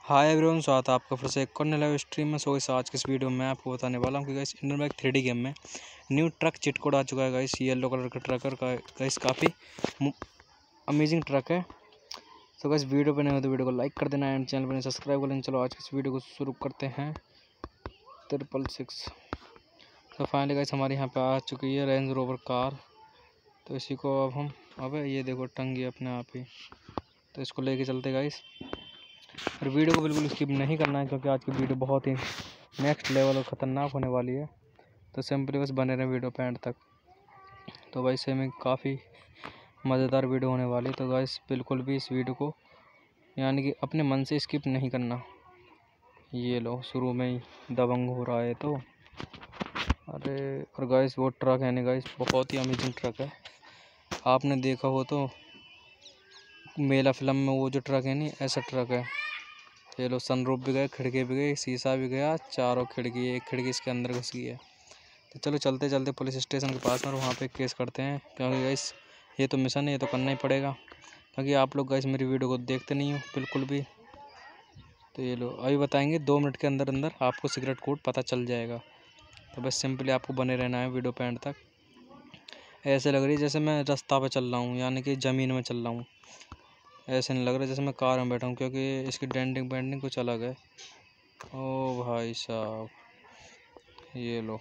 Hi everyone, स्वागत है आपका फिर से एक और नए लाइव स्ट्रीम में। सो इस आज के इस वीडियो में मैं आपको बताने वाला हूँ कि guys Indian bike 3D game में न्यू ट्रक चिट कोड आ चुका है। गाइस येलो कलर का ट्रकर का गाइस काफ़ी अमेजिंग ट्रक है। सो गाइस वीडियो पर नए हो तो वीडियो को लाइक कर देना एंड चैनल पर सब्सक्राइब कर लेना। चलो आज की इस वीडियो को शुरू करते हैं। 666 तो फाइनली गाइस हमारे यहाँ पर आ चुकी है रेंज रोवर कार। तो इसी को अब हम ये देखो टंगी अपने आप ही, तो इसको लेके चलते गाइस। और वीडियो को बिल्कुल स्किप नहीं करना है क्योंकि आज की वीडियो बहुत ही नेक्स्ट लेवल और ख़तरनाक होने वाली है। तो सिंपली बस बने रहे वीडियो पे एंड तक। तो वैसे में काफ़ी मज़ेदार वीडियो होने वाली है। तो गाइस बिल्कुल भी इस वीडियो को यानी कि अपने मन से स्किप नहीं करना। ये लो शुरू में ही दबंग हो रहा है तो अरे। और गाइस वो ट्रक है ना गाइस, बहुत ही अमेजिंग ट्रक है। आपने देखा हो तो मेला फिल्म में वो जो ट्रक है नहीं, ऐसा ट्रक है। ये लो सनरूफ भी गए, खिड़की भी गई, शीशा भी गया, चारों खिड़की, एक खिड़की इसके अंदर घुस गई है। तो चलो चलते चलते पुलिस स्टेशन के पास में और वहाँ पे केस करते हैं क्योंकि गाइस ये तो मिशन है, ये तो करना ही पड़ेगा क्योंकि आप लोग गाइस मेरी वीडियो को देखते नहीं हो बिल्कुल भी। तो ये लो अभी बताएंगे 2 मिनट के अंदर अंदर आपको सीक्रेट कोड पता चल जाएगा। तो बस सिंपली आपको बने रहना है वीडियो पे एंड तक। ऐसे लग रही है जैसे मैं रास्ता पे चल रहा हूँ, यानी कि ज़मीन में चल रहा हूँ। ऐसे नहीं लग रहा जैसे मैं कार में बैठा हूँ क्योंकि इसकी डेंटिंग पेंटिंग कुछ अलग है। ओ भाई साहब, ये लो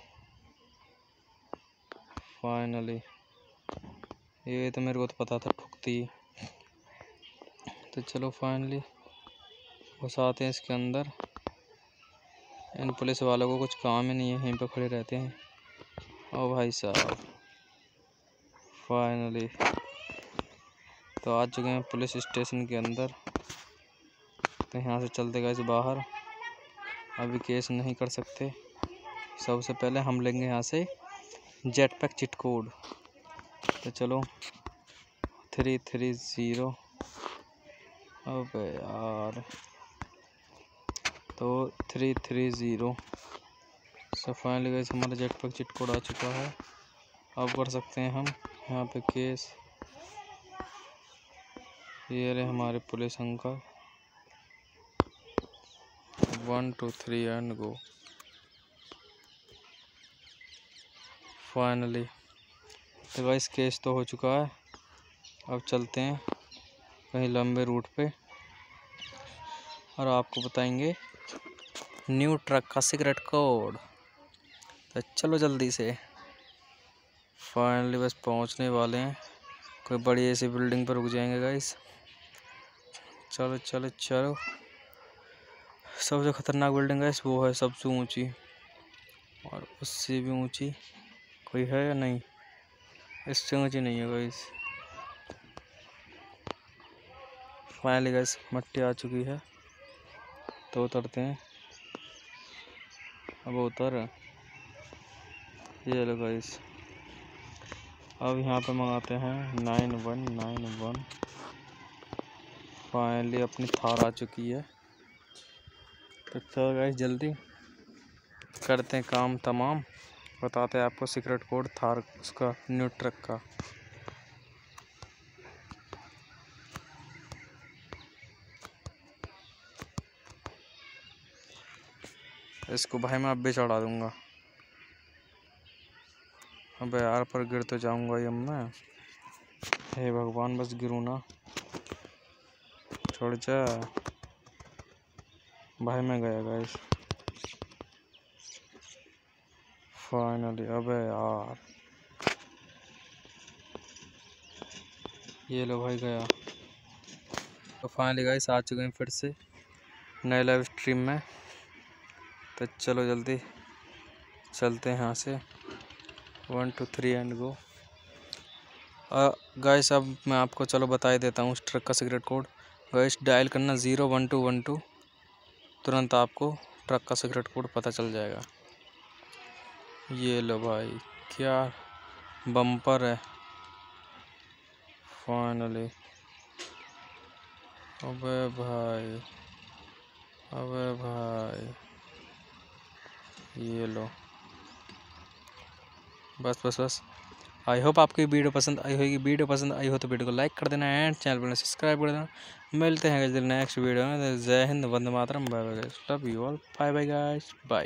फाइनली, ये तो मेरे को तो पता था ठुकती। तो चलो फाइनली घुसाते हैं इसके अंदर। इन पुलिस वालों को कुछ काम ही नहीं है, यहीं पे खड़े रहते हैं। ओ भाई साहब फाइनली तो आ चुके हैं पुलिस स्टेशन के अंदर। तो यहाँ से चलते गए बाहर, अभी केस नहीं कर सकते। सबसे पहले हम लेंगे यहाँ से जेट पैक चिट कोड। तो चलो 330। अबे यार, तो 330। सो फाइनली गाइस हमारा जेट पैक चिट कोड आ चुका है। अब कर सकते हैं हम यहाँ पे केस। ये रहे हमारे police uncle. 1 2 3 and go. Finally तो गाइस केस तो हो चुका है। अब चलते हैं कहीं लंबे रूट पे और आपको बताएंगे न्यू ट्रक का सीक्रेट कोड। तो चलो जल्दी से। फाइनली बस पहुंचने वाले हैं, कोई बड़ी ऐसी बिल्डिंग पर रुक जाएंगे गाइस। चलो चलो चलो, सबसे खतरनाक बिल्डिंग गाइस वो है सबसे ऊंची, और उससे भी ऊंची कोई है या नहीं? इससे ऊंची नहीं है गाइस। फाइनली गाइस मट्टी आ चुकी है, तो उतरते हैं। अब उतर, ये लो गाइस। अब यहाँ पे मंगाते हैं 9191। फाइनली अपनी थार आ चुकी है। तो चलो गाइस जल्दी करते हैं काम तमाम, बताते हैं आपको सीक्रेट कोड थार उसका न्यू ट्रक का। इसको भाई मैं अब भी चढ़ा दूंगा। अबे यार पर गिर तो जाऊंगा ये मैं। हे भगवान बस गिरूँ ना, छोड़ जा भाई। मैं गया गाइस फाइनली। अबे यार, ये लो भाई गया। तो फाइनली गाइस आ चुके हैं फिर से नए लाइव स्ट्रीम में। तो चलो जल्दी चलते हैं यहाँ से। 1 2 3 एंड गो। गाइस अब मैं आपको चलो बता ही देता हूँ उस ट्रक का सीक्रेट कोड। गाइस डायल करना 01212, तुरंत आपको ट्रक का सीक्रेट कोड पता चल जाएगा। ये लो भाई, क्या बम्पर है फाइनली। अबे भाई, अबे भाई, ये लो बस बस बस आई होप आपको वीडियो पसंद आई होगी। वीडियो पसंद आई हो तो वीडियो को लाइक कर देना एंड चैनल पर सब्सक्राइब कर देना। मिलते हैं नेक्स्ट वीडियो में। जय Hind, Vande Mataram, bye bye guys, love you all, bye bye guys, bye.